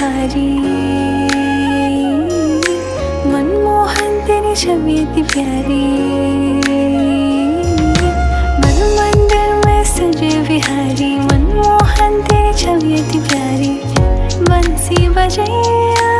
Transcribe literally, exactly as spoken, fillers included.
बिहारी। मनमोहन तेरी छवि इतनी प्यारी, मन मंदिर में सजे बिहारी। मनमोहन तेरी छवि इतनी प्यारी, बंसी बजैया